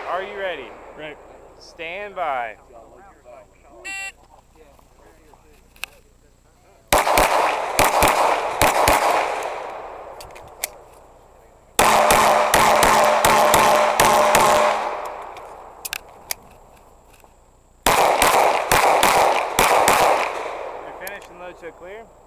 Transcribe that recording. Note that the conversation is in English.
Are you ready? Right. Stand by. You're finished and load to clear.